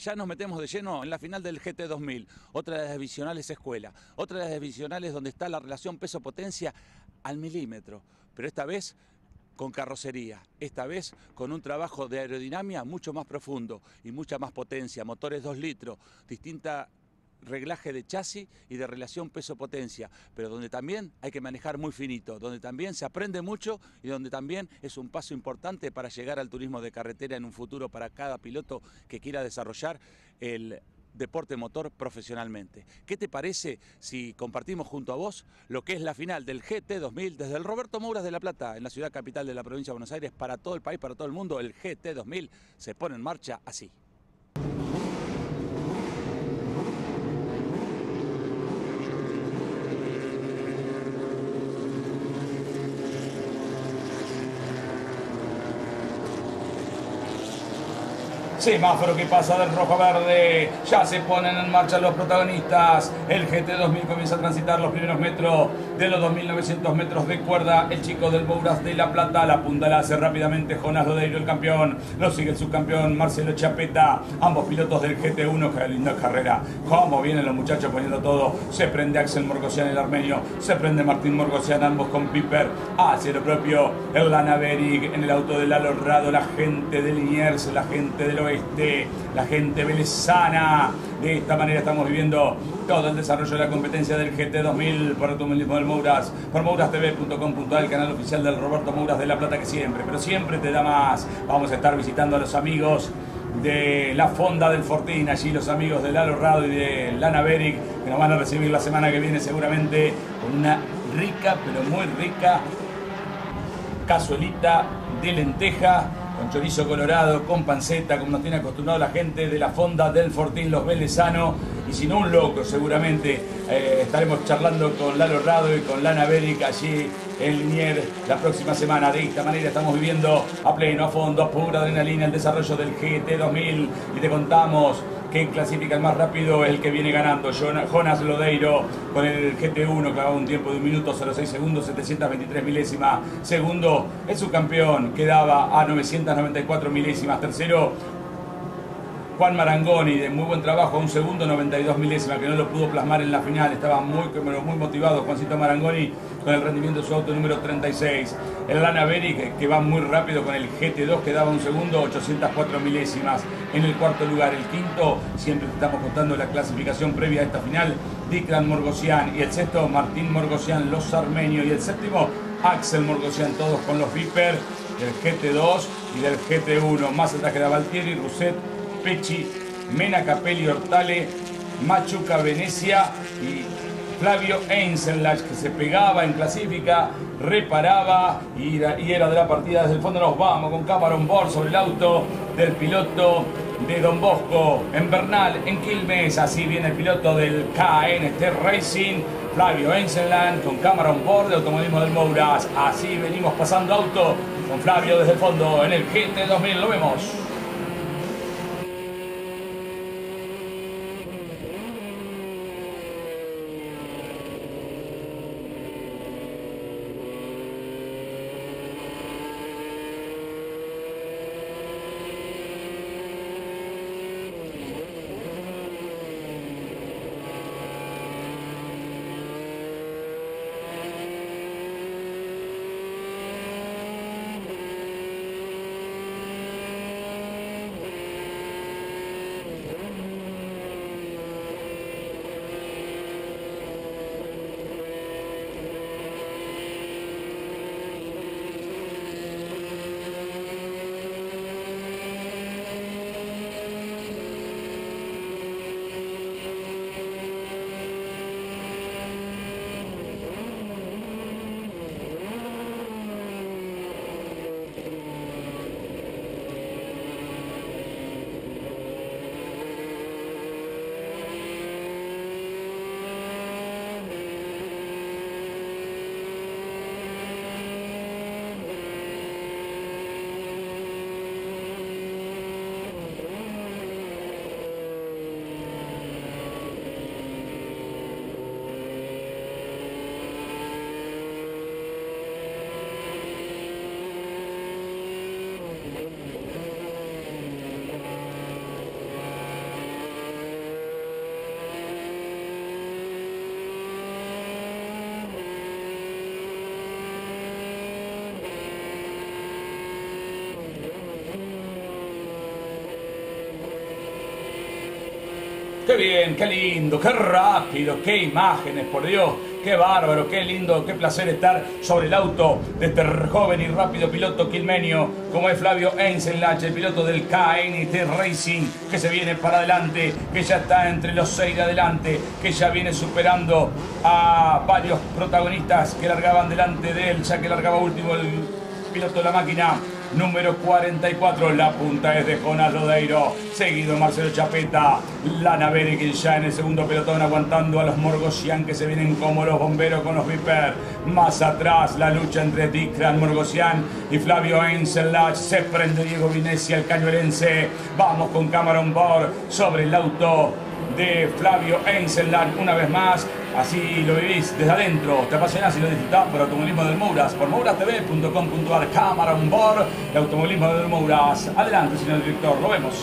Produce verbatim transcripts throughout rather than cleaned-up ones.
ya nos metemos de lleno en la final del G T dos mil, otra de las divisionales escuela, otra de las divisionales donde está la relación peso-potencia al milímetro, pero esta vez con carrocería, esta vez con un trabajo de aerodinámica mucho más profundo y mucha más potencia, motores dos litros, distinta reglaje de chasis y de relación peso-potencia, pero donde también hay que manejar muy finito, donde también se aprende mucho y donde también es un paso importante para llegar al turismo de carretera en un futuro para cada piloto que quiera desarrollar el deporte motor profesionalmente. ¿Qué te parece si compartimos junto a vos lo que es la final del G T dos mil desde el Roberto Mouras de La Plata, en la ciudad capital de la provincia de Buenos Aires, para todo el país, para todo el mundo? El G T dos mil se pone en marcha así. Semáforo que pasa del rojo a verde, ya se ponen en marcha los protagonistas. El G T dos mil comienza a transitar los primeros metros de los dos mil novecientos metros de cuerda. El chico del Mouras de La Plata, la punta la hace rápidamente Jonas Lodeiro, el campeón. Lo sigue el subcampeón Marcelo Chapeta. Ambos pilotos del G T uno, que linda carrera. Cómo vienen los muchachos poniendo todo. Se prende Axel Morgosian, el armenio. Se prende Martín Morgosian, ambos con Piper. Hacia lo propio el Lana Beric en el auto de Lalo Rado. La gente de Liniers, la gente del oeste. La gente velezana. De esta manera estamos viviendo todo el desarrollo de la competencia del G T dos mil por automovilismo del Mouras, por mouras t v punto com punto a r, el canal oficial del Roberto Mouras de La Plata, que siempre, pero siempre te da más. Vamos a estar visitando a los amigos de la Fonda del Fortín, allí los amigos de Lalo Rado y de Lana Beric, que nos van a recibir la semana que viene seguramente con una rica, pero muy rica cazuelita de lenteja, con chorizo colorado, con panceta, como nos tiene acostumbrado la gente de la Fonda del Fortín, los velezanos, y si no un loco seguramente. Eh, estaremos charlando con Lalo Rado y con Lana Beric allí en Liniers la próxima semana. De esta manera estamos viviendo a pleno, a fondo, a pura adrenalina el desarrollo del G T dos mil, y te contamos que clasifica el más rápido, el que viene ganando, Jonas Lodeiro, con el G T uno, clavaba un tiempo de un minuto cero seis segundos, setecientos veintitrés milésimas. Segundo, el subcampeón, quedaba a novecientos noventa y cuatro milésimas. Tercero, Juan Marangoni, de muy buen trabajo, un segundo, noventa y dos milésimas, que no lo pudo plasmar en la final. Estaba muy, muy motivado Juancito Marangoni con el rendimiento de su auto número treinta y seis. El Lana Beric, que va muy rápido con el G T dos, que daba un segundo, ochocientos cuatro milésimas. En el cuarto lugar, el quinto, siempre estamos contando la clasificación previa a esta final, Dikran Morgosian. Y el sexto, Martín Morgosian, los armenios. Y el séptimo, Axel Morgosian, todos con los Viper del G T dos y del G T uno. Más atrás queda Valtieri, Rousset, Pecci, Mena, Capelli, Hortale, Machuca, Venecia y Flavio Einzelach, que se pegaba en clasifica, reparaba y era, y era de la partida. Desde el fondo nos vamos con cámara on board sobre el auto del piloto de Don Bosco en Bernal, en Quilmes. Así viene el piloto del K N T Racing, Flavio Einzelach, con cámara on board de automovilismo del Mouras. Así venimos pasando auto con Flavio desde el fondo en el G T dos mil. Lo vemos. Qué bien, qué lindo, qué rápido, qué imágenes, por Dios, qué bárbaro, qué lindo, qué placer estar sobre el auto de este joven y rápido piloto quilmenio, como es Flavio Einzelach, el piloto del K N T Racing, que se viene para adelante, que ya está entre los seis de adelante, que ya viene superando a varios protagonistas que largaban delante de él, ya que largaba último el piloto de la máquina. Número cuarenta y cuatro, la punta es de Jonas Lodeiro, seguido Marcelo Chapeta, Lana Beri, que ya en el segundo pelotón aguantando a los Morgosian, que se vienen como los bomberos con los Viper. Más atrás la lucha entre Dikran Morgosian y Flavio Einzelach, se prende Diego Vinesia, el cañuelense. Vamos con cámara on board sobre el auto de Flavio Einzelach una vez más. Así lo vivís desde adentro, te apasionás y lo disfrutás por Automovilismo del Mouras, por mouras t v punto com punto a r, cámara on board de Automovilismo del Mouras. Adelante, señor director, lo vemos.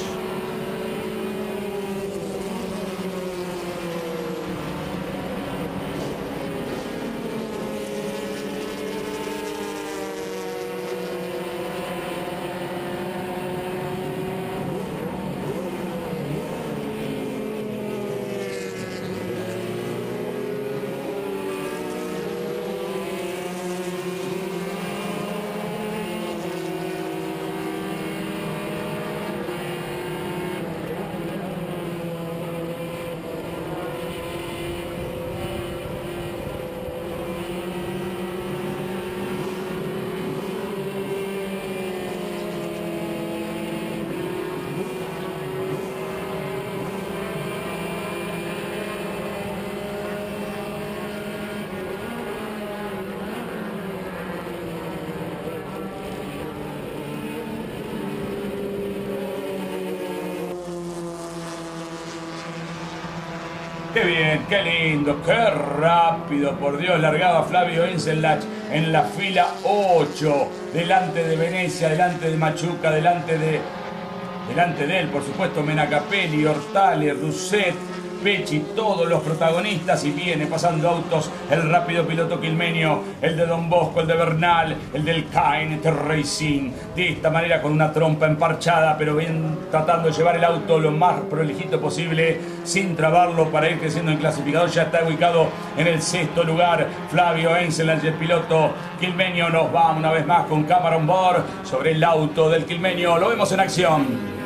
Qué bien, qué lindo, qué rápido, por Dios, largaba Flavio Einzelach en la fila ocho, delante de Venecia, delante de Machuca, delante de, delante de él, por supuesto, Menacapelli, Ortale, Rousset, Pecci, todos los protagonistas, y viene pasando autos el rápido piloto quilmenio, el de Don Bosco, el de Bernal, el del K N T Racing, de esta manera con una trompa emparchada, pero bien tratando de llevar el auto lo más prolijito posible, sin trabarlo para ir creciendo en clasificador. Ya está ubicado en el sexto lugar Flavio Einzelach, el piloto quilmenio. Nos vamos una vez más con cámara on board sobre el auto del quilmenio, lo vemos en acción.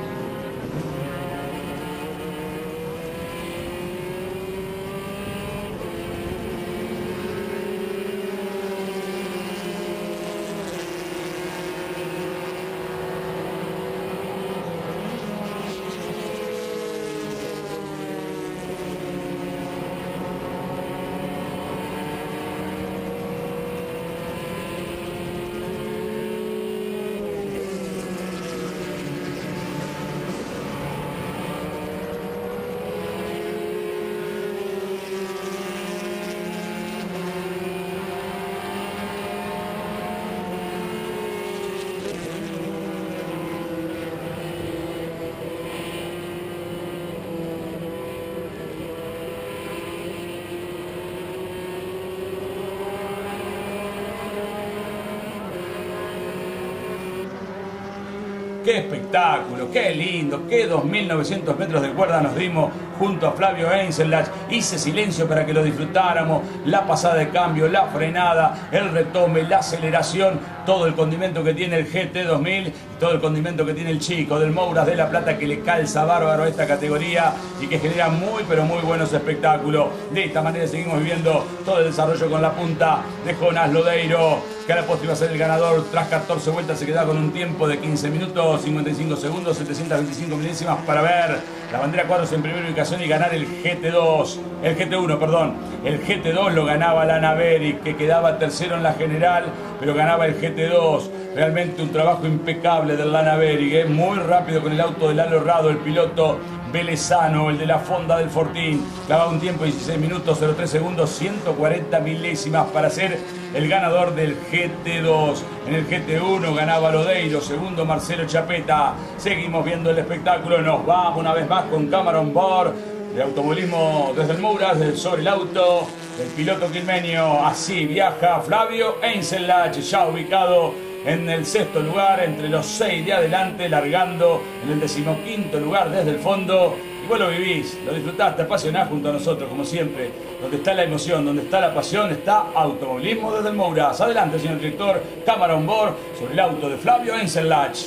Qué espectáculo, qué lindo, qué dos mil novecientos metros de cuerda nos dimos junto a Flavio Einzelach. Hice silencio para que lo disfrutáramos, la pasada de cambio, la frenada, el retome, la aceleración, todo el condimento que tiene el G T dos mil, todo el condimento que tiene el chico del Mouras de La Plata, que le calza bárbaro a esta categoría y que genera muy pero muy buenos espectáculos. De esta manera seguimos viviendo todo el desarrollo con la punta de Jonas Lodeiro, que a la postre iba a ser el ganador. Tras catorce vueltas se queda con un tiempo de quince minutos, cincuenta y cinco segundos, setecientas veinticinco milésimas para ver la bandera cuadros en primera ubicación y ganar el G T dos, el G T uno, perdón. El G T dos lo ganaba Lana Beri, que quedaba tercero en la general, pero ganaba el G T dos. Realmente un trabajo impecable del Lana Beri, ¿eh? Muy rápido con el auto de Lalo Rado, el piloto velezano, el de la Fonda del Fortín. Clavaba un tiempo de dieciséis minutos, cero tres segundos, ciento cuarenta milésimas para ser el ganador del G T dos. En el G T uno ganaba Lodeiro, segundo Marcelo Chapeta. Seguimos viendo el espectáculo, nos vamos una vez más con cámara on board de Automovilismo desde el Mouras, sobre el auto del piloto quilmenio. Así viaja Flavio Einzelach, ya ubicado en el sexto lugar, entre los seis de adelante, largando en el decimoquinto lugar desde el fondo. y vos lo vivís, lo disfrutás, te apasionás junto a nosotros, como siempre. Donde está la emoción, donde está la pasión, está Automovilismo desde el Mouras. Adelante, señor director, cámara on board sobre el auto de Flavio Enzenlach.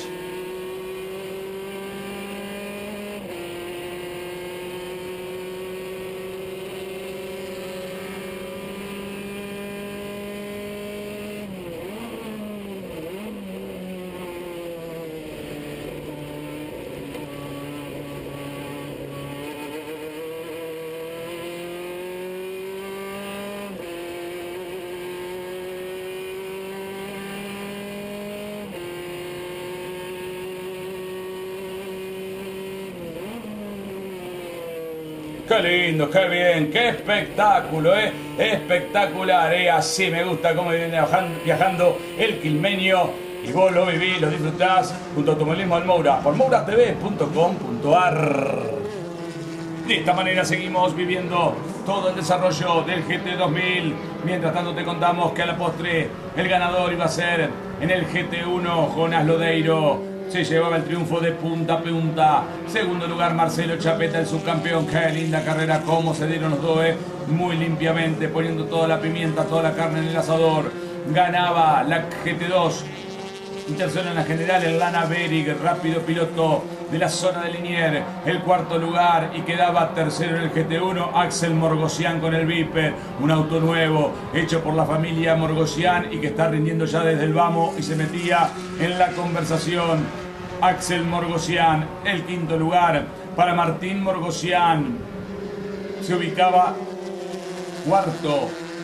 Qué lindo, qué bien, qué espectáculo, ¿eh? Espectacular, ¿eh? Así me gusta cómo viene viajando el quilmeño y vos lo vivís, lo disfrutás junto a Automovilismo del Mouras por mouras t v punto com punto a r. De esta manera seguimos viviendo todo el desarrollo del G T dos mil. Mientras tanto te contamos que a la postre el ganador iba a ser en el G T uno Jonas Lodeiro. Se llevaba el triunfo de punta a punta. Segundo lugar, Marcelo Chapeta, el subcampeón. Qué linda carrera, cómo se dieron los dos, eh. Muy limpiamente, poniendo toda la pimienta, toda la carne en el asador. Ganaba la G T dos. Y tercero en la general, el Lana Berig, rápido piloto de la zona de Liniers. El cuarto lugar y quedaba tercero en el G T uno, Axel Morgosian con el Viper. Un auto nuevo, hecho por la familia Morgosian y que está rindiendo ya desde el vamos y se metía en la conversación. Axel Morgosian, el quinto lugar para Martín Morgosian. Se ubicaba cuarto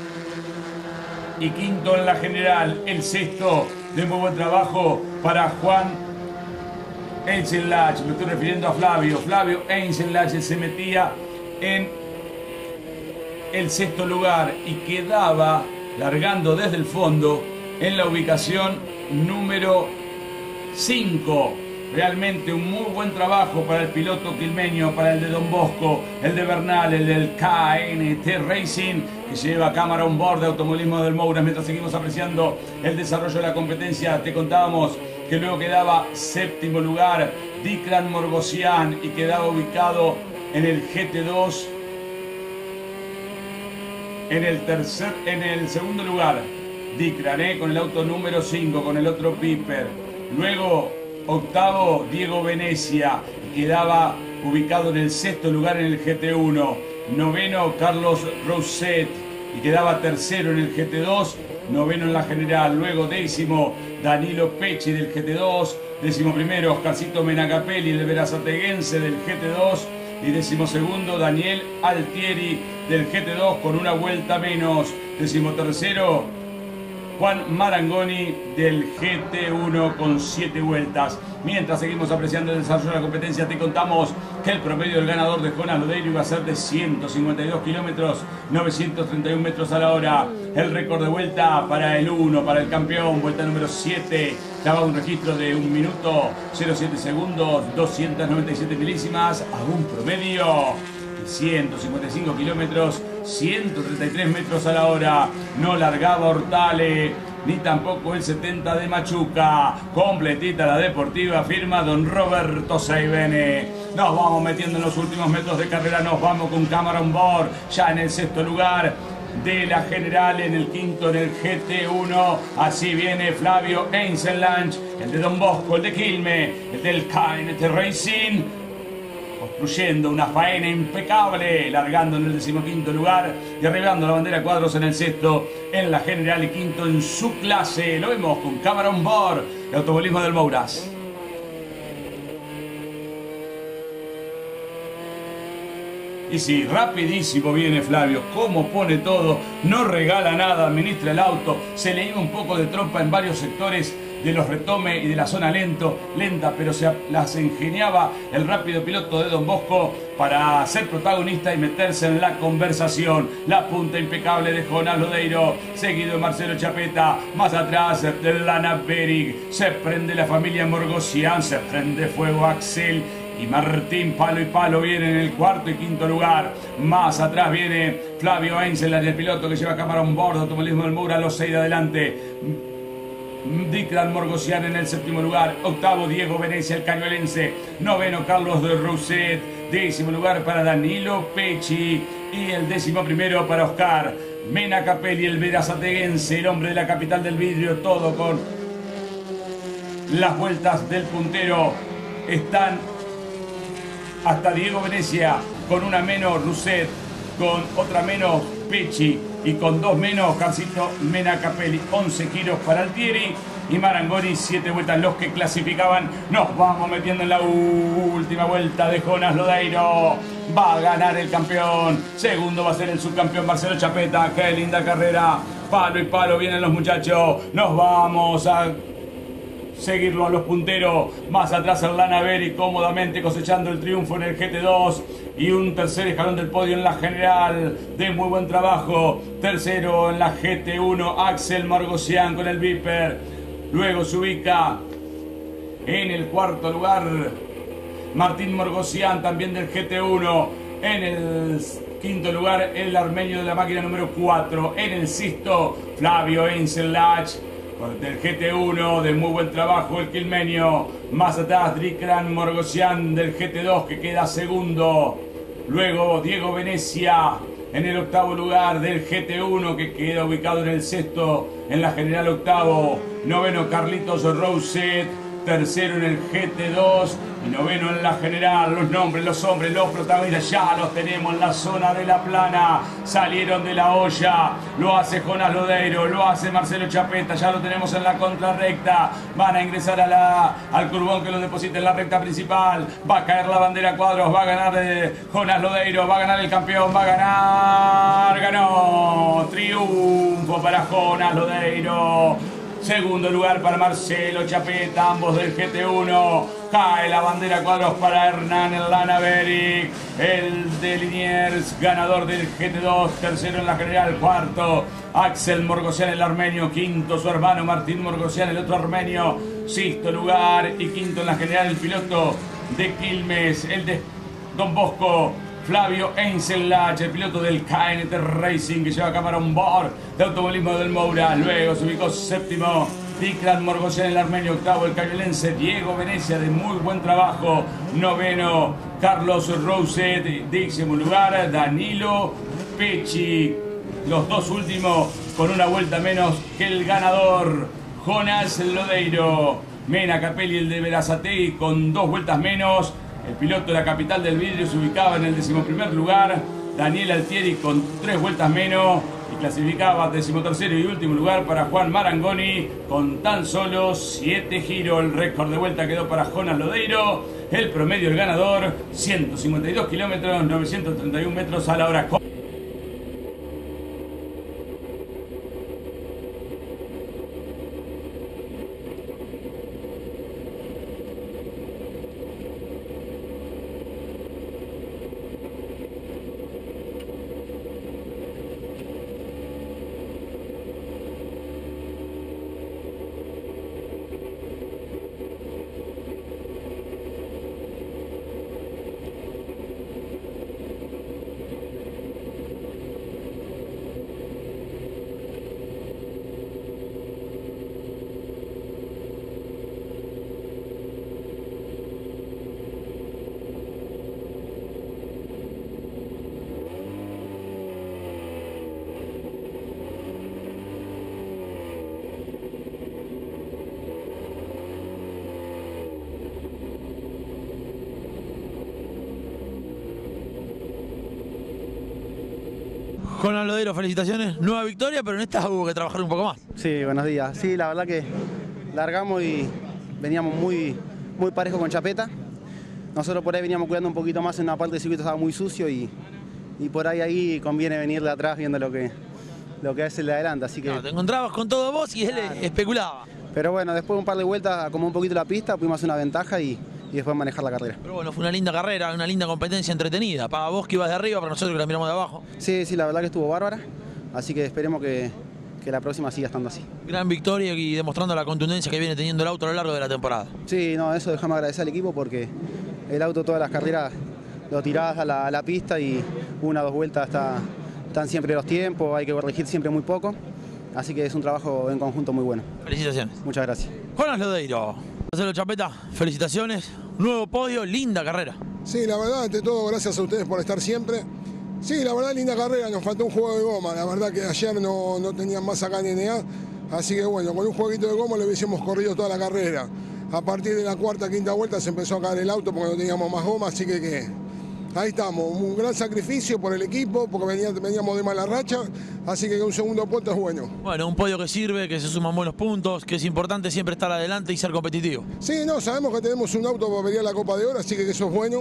y quinto en la general. El sexto de muy buen trabajo para Juan Enzenlach. Me estoy refiriendo a Flavio. Flavio Enzenlach se metía en el sexto lugar y quedaba largando desde el fondo en la ubicación número cinco. Realmente un muy buen trabajo para el piloto quilmeño, para el de Don Bosco, el de Bernal, el del K N T Racing, que lleva cámara on board de Automovilismo del Mouras. Mientras seguimos apreciando el desarrollo de la competencia, te contábamos que luego quedaba séptimo lugar Dikran Morgosian y quedaba ubicado en el G T dos en el tercer, en el segundo lugar Dikran, ¿eh? Con el auto número cinco, con el otro Piper. Luego octavo Diego Venecia, quedaba ubicado en el sexto lugar en el G T uno. Noveno Carlos Rousset y quedaba tercero en el G T dos. Noveno en la general. Luego décimo Danilo Pecci del G T dos. Décimo primero Oscarcito Menacapelli del Verazateguense del G T dos. Y décimo segundo Daniel Altieri del G T dos con una vuelta menos. Décimo tercero Juan Marangoni del G T uno con siete vueltas. Mientras seguimos apreciando el desarrollo de la competencia, te contamos que el promedio del ganador de Jonas Lodeiro iba a ser de ciento cincuenta y dos kilómetros, novecientos treinta y un metros a la hora. El récord de vuelta para el uno, para el campeón, vuelta número siete, daba un registro de un minuto cero siete segundos, doscientos noventa y siete milésimas, a un promedio de ciento cincuenta y cinco kilómetros, ciento treinta y tres metros a la hora. No largaba Hortale, ni tampoco el setenta de Machuca. Completita la deportiva, firma don Roberto Seibene. Nos vamos metiendo en los últimos metros de carrera, nos vamos con cámara on board, ya en el sexto lugar de la general, en el quinto en el G T uno. Así viene Flavio Enzenlach, el de Don Bosco, el de Quilme, el del K N T Racing, construyendo una faena impecable, largando en el decimoquinto lugar y arribando la bandera cuadros en el sexto en la general y quinto en su clase. Lo vemos con cámara on board de Automovilismo del Mouras. Y sí, rapidísimo viene Flavio, cómo pone todo, no regala nada, administra el auto, se le iba un poco de trompa en varios sectores de los retomes y de la zona lento, lenta, pero se las ingeniaba el rápido piloto de Don Bosco para ser protagonista y meterse en la conversación. La punta impecable de Jonas Lodeiro, seguido de Marcelo Chapeta, más atrás de Lana Berig, se prende la familia Morgosian, se prende fuego Axel y Martín palo y palo viene en el cuarto y quinto lugar. Más atrás viene Flavio Enzenlach, el piloto que lleva cámara on board, Automovilismo del Mouras, los seis de adelante. Dicran Morgosian en el séptimo lugar. Octavo, Diego Venecia, el cañuelense. Noveno, Carlos de Rousset. Décimo lugar para Danilo Pecci. Y el décimo primero para Oscar Mena Capelli, el verazateguense, el hombre de la capital del vidrio. Todo con las vueltas del puntero. Están hasta Diego Venecia con una menos Rousset, con otra menos Pecci y con dos menos Carcito Mena Capelli. once giros para Altieri y Marangoni, siete vueltas los que clasificaban. Nos vamos metiendo en la última vuelta de Jonas Lodeiro. Va a ganar el campeón. Segundo va a ser el subcampeón Marcelo Chapeta. Qué linda carrera. Palo y palo vienen los muchachos. Nos vamos a seguirlo a los punteros. Más atrás Erlana Beri cómodamente cosechando el triunfo en el G T dos. Y un tercer escalón del podio en la general de muy buen trabajo. Tercero en la G T uno, Axel Morgosian con el Viper. Luego se ubica en el cuarto lugar Martín Morgosian, también del G T uno. En el quinto lugar el armenio de la máquina número cuatro. En el sexto Flavio Einzelach del G T uno, de muy buen trabajo el quilmenio. Más atrás Dicran Morgosian del G T dos, que queda segundo. Luego Diego Venecia en el octavo lugar del G T uno, que queda ubicado en el sexto en la general octavo. Noveno Carlitos Rousset. Tercero en el G T dos y noveno en la general. Los nombres, los hombres, los protagonistas ya los tenemos en la zona de la plana. Salieron de la olla. Lo hace Jonas Lodeiro, lo hace Marcelo Chapeta. Ya lo tenemos en la contrarrecta. Van a ingresar a la, al curbón que lo deposita en la recta principal. Va a caer la bandera cuadros. Va a ganar eh, Jonas Lodeiro. Va a ganar el campeón. Va a ganar. Ganó. Triunfo para Jonas Lodeiro. Segundo lugar para Marcelo Chapeta, ambos del G T uno. Cae la bandera cuadros para Hernán Erlana Beric, el de Liniers, ganador del G T dos. Tercero en la general, cuarto Axel Morgosian, el armenio. Quinto su hermano Martín Morgosian, el otro armenio. Sexto lugar y quinto en la general el piloto de Quilmes, el de Don Bosco, Flavio Einzelach, el piloto del K N T Racing, que lleva cámara on board de automovilismo del Moura. Luego se ubicó séptimo Dicran Morgosian, el armenio. Octavo el cañuelense Diego Venecia, de muy buen trabajo. Noveno Carlos Rousset. Décimo lugar Danilo Pecci. Los dos últimos con una vuelta menos que el ganador Jonas Lodeiro. Mena Capelli, el de Verazategui, con dos vueltas menos. El piloto de la capital del vidrio se ubicaba en el decimoprimer lugar. Daniel Altieri con tres vueltas menos. Y clasificaba decimotercero y último lugar para Juan Marangoni con tan solo siete giros. El récord de vuelta quedó para Jonas Lodeiro. El promedio del ganador, ciento cincuenta y dos kilómetros, novecientos treinta y uno metros a la hora. Jonas Lodeiro, felicitaciones, nueva victoria, pero en esta hubo que trabajar un poco más. Sí, buenos días. Sí, la verdad que largamos y veníamos muy, muy parejo con Chapeta. Nosotros por ahí veníamos cuidando un poquito más en una parte del circuito, estaba muy sucio y, y por ahí ahí conviene venir de atrás viendo lo que, lo que hace el de adelante. Así que, no, te encontrabas con todo vos y él claro. especulaba. Pero bueno, después de un par de vueltas, como un poquito la pista, pudimos hacer una ventaja y, y después manejar la carrera. Pero bueno, fue una linda carrera, una linda competencia entretenida. Para vos que ibas de arriba, para nosotros que la miramos de abajo. Sí, sí, la verdad que estuvo bárbara. Así que esperemos que, que la próxima siga estando así. Gran victoria y demostrando la contundencia que viene teniendo el auto a lo largo de la temporada. Sí, no, eso déjame agradecer al equipo porque el auto todas las carreras lo tirás a la, a la pista y una o dos vueltas está, están siempre los tiempos, hay que corregir siempre muy poco. así que es un trabajo en conjunto muy bueno. Felicitaciones. Muchas gracias. Jonas Lodeiro. Marcelo Chapeta, felicitaciones. Nuevo podio, linda carrera. Sí, la verdad, ante todo, gracias a ustedes por estar siempre. Sí, la verdad, linda carrera, nos faltó un juego de goma. La verdad que ayer no, no tenían más acá en N A, así que bueno, con un jueguito de goma le hubiésemos corrido toda la carrera. A partir de la cuarta, quinta vuelta se empezó a caer el auto porque no teníamos más goma, así que, que ahí estamos. Un gran sacrificio por el equipo, porque venía, veníamos de mala racha, así que un segundo puesto es bueno. Bueno, un podio que sirve, que se suman buenos puntos, que es importante siempre estar adelante y ser competitivo. Sí, no, sabemos que tenemos un auto para pelear la Copa de Oro, así que eso es bueno.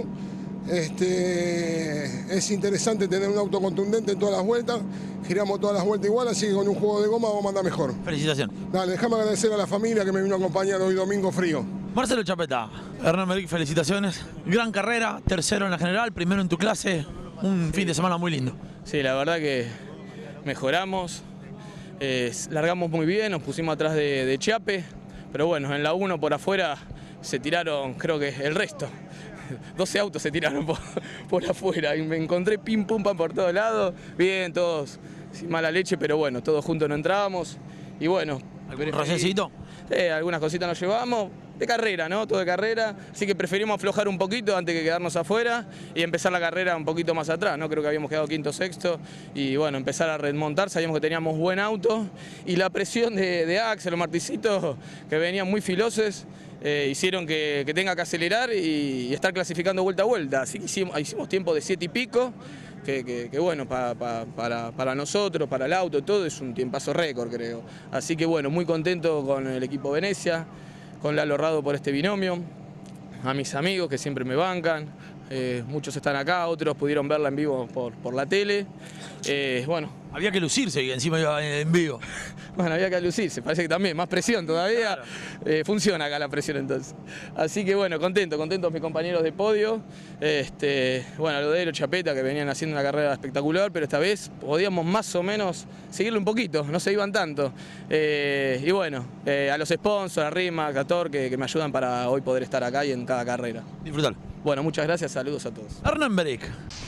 Este, es interesante tener un auto contundente en todas las vueltas, giramos todas las vueltas igual, así que con un juego de goma vamos a andar mejor. Felicitaciones. Dale, déjame agradecer a la familia que me vino a acompañar hoy domingo frío. Marcelo Chapeta, Hernán Meric, felicitaciones. Gran carrera, tercero en la general, primero en tu clase, un fin de semana muy lindo. Sí, la verdad que mejoramos, eh, largamos muy bien, nos pusimos atrás de, de Chiape, pero bueno, en la uno por afuera se tiraron, creo que el resto. doce autos se tiraron por, por afuera y me encontré pim pum pam por todos lados, bien, todos sin mala leche, pero bueno, todos juntos no entrábamos y bueno. ¿Algún rocecito? Eh, algunas cositas nos llevamos, de carrera, ¿no? Todo de carrera, así que preferimos aflojar un poquito antes que quedarnos afuera y empezar la carrera un poquito más atrás, ¿no? Creo que habíamos quedado quinto, sexto y bueno, empezar a remontar, sabíamos que teníamos buen auto y la presión de, de Axel o Marticito, que venían muy filosos, Eh, hicieron que, que tenga que acelerar y, y estar clasificando vuelta a vuelta. Así que hicimos, hicimos tiempo de siete y pico, que, que, que bueno, pa, pa, para, para nosotros, para el auto, todo es un tiempazo récord, creo. Así que bueno, muy contento con el equipo Venecia, con Lalo Rado por este binomio, a mis amigos que siempre me bancan, eh, muchos están acá, otros pudieron verla en vivo por, por la tele. Eh, bueno. Había que lucirse y encima iba en vivo. Bueno, había que lucirse, parece que también, más presión todavía. Claro. Eh, funciona acá la presión entonces. Así que bueno, contento, contento mis compañeros de podio. Este, bueno, Lodeiro, Chapeta, que venían haciendo una carrera espectacular, pero esta vez podíamos más o menos seguirle un poquito, no se iban tanto. Eh, y bueno, eh, a los sponsors, a Rima, a Cator, que, que me ayudan para hoy poder estar acá y en cada carrera. Disfrutar. Bueno, muchas gracias, saludos a todos. Hernán Meric.